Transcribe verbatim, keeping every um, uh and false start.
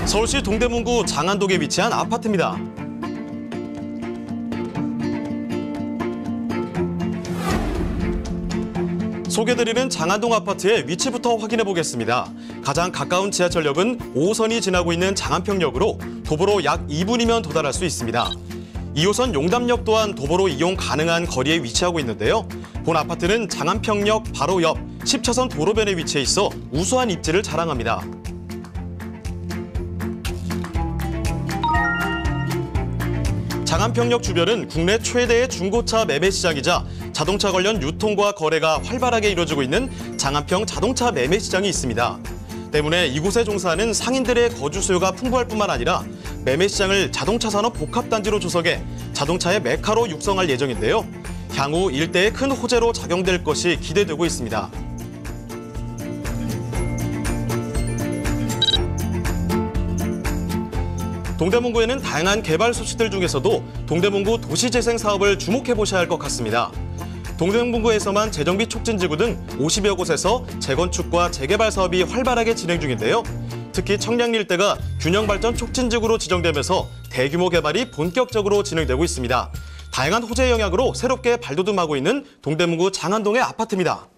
서울시 동대문구 장안동에 위치한 아파트입니다. 소개드리는 장안동 아파트의 위치부터 확인해 보겠습니다. 가장 가까운 지하철역은 오 호선이 지나고 있는 장안평역으로 도보로 약 이 분이면 도달할 수 있습니다. 이 호선 용담역 또한 도보로 이용 가능한 거리에 위치하고 있는데요. 본 아파트는 장안평역 바로 옆 십 차선 도로변에 위치해 있어 우수한 입지를 자랑합니다. 장안평역 주변은 국내 최대의 중고차 매매 시장이자 자동차 관련 유통과 거래가 활발하게 이루어지고 있는 장안평 자동차 매매 시장이 있습니다. 때문에 이곳에 종사하는 상인들의 거주 수요가 풍부할 뿐만 아니라 매매 시장을 자동차 산업 복합단지로 조성해 자동차의 메카로 육성할 예정인데요. 향후 일대에 큰 호재로 작용될 것이 기대되고 있습니다. 동대문구에는 다양한 개발 소식들 중에서도 동대문구 도시재생 사업을 주목해 보셔야 할 것 같습니다. 동대문구에서만 재정비 촉진지구 등 오십여 곳에서 재건축과 재개발 사업이 활발하게 진행 중인데요. 특히 청량리 일대가 균형발전 촉진지구로 지정되면서 대규모 개발이 본격적으로 진행되고 있습니다. 다양한 호재 영향으로 새롭게 발돋움하고 있는 동대문구 장안동의 아파트입니다.